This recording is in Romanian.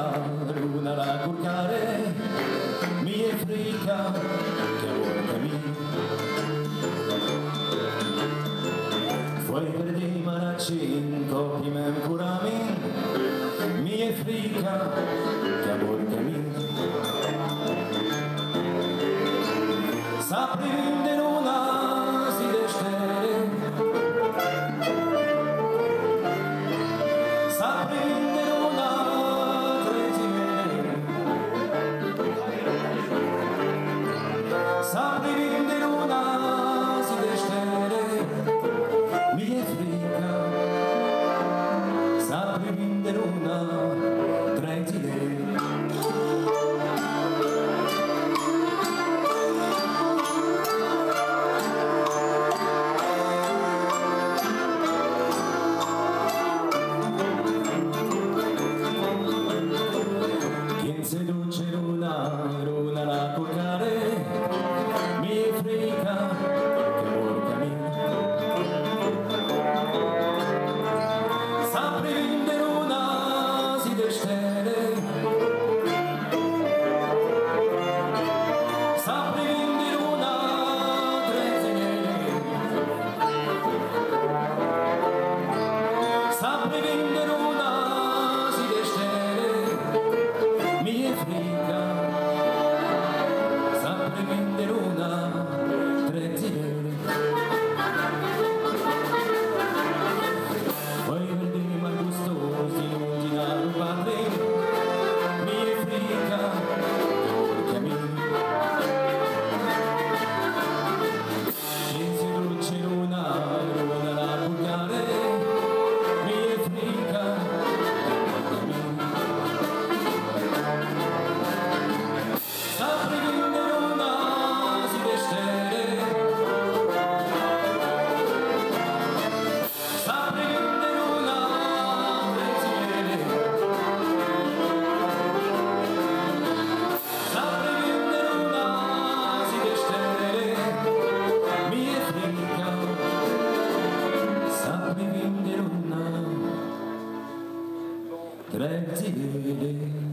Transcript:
luna la curcare, mi è frica che vuoi camminare. Fuori per di maracin, copi men curamin, mi è frica che vuoi camminare. Saprim de luna si deștere, saprim de luna trezire, saprim de luna si deștere, mi-e frică, saprim de luna trezire. Se duce luna la curcare, mi-e frica che vor camminare. Saprim de luna si deștere, saprim de luna trezire, saprim de luna si deștere, mi-e frica, saprim de luna trezire. Voi verdi mai gustos din ordinarul patrii, mi-e frica că vor camini. Când se duce luna la curcare, mi-e frica că vor camini. Saprim de luna si deștere, saprim de luna trezire, saprim de luna si deștere, mi-e frica, saprim de luna trezire.